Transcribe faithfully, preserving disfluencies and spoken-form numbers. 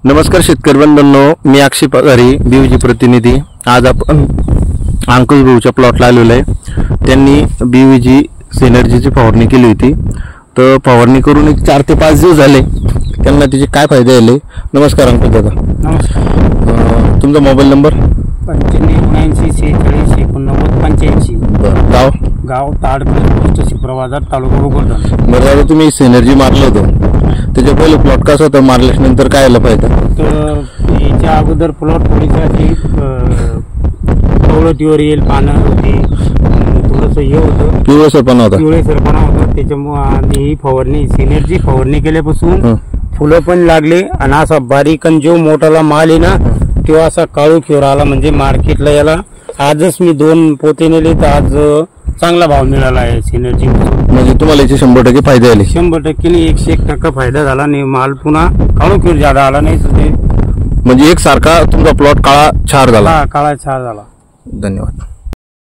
नमस्कार शेतकरी बंधूंनो, मी अक्षय पगारी बीवीजी प्रतिनिधी। आज आपण अंकुश भाऊच्या प्लॉटला आलेलो आहे। त्यांनी बीवीजी सिनर्जीची फवारणी केली होती। तर फवारणी करून एक चार ते पाच दिवस झाले, त्यांना त्याचे काय फायदे आले। नमस्कार अंकुश दादा। नमस्कार। तुमचा मोबाईल नंबर पंच्याण्णव एकोणऐंशी शेहेचाळीस एकोणनव्वद पंच्याऐंशी। गाव गाव ताडकळी पोस्ट शिप्रा बाजार तालुका भोकरदन। बरं दादा, तुम्ही सिनर्जी मारलं होतं, त्याच्या पहिले प्लॉट कसा होता, मारल्यानंतर काय आला फायदा? तर याच्या अगोदर प्लॉट थोडीशी कवळतीवर येईल, पानं होती, थोडंसं हे होतं, पिवळसरपणा होता पिवळसरपणा होता। त्याच्यामुळे आणि ही फवारणी सिनर्जी फवारणी केल्यापासून फुलं पण लागले आणि असा बारीक आणि जो मोठाला माल आहे ना तेव्हा असा काळू फिवर आला। म्हणजे मार्केटला याला आजच मी दोन पोते नेले तर आज चांगला भाव मिळाला आहे सिनर्जी। म्हणजे तुम्हाला याचे शंभर टक्के फायदे आले? शंभर टक्के एकशे एक टक्का फायदा झाला नाही। माल पुन्हा काळू फिवर ज्यादा आला नाही, तर ते म्हणजे एक सारखा तुमचा प्लॉट काळा छार झाला? काळा छार झाला। धन्यवाद।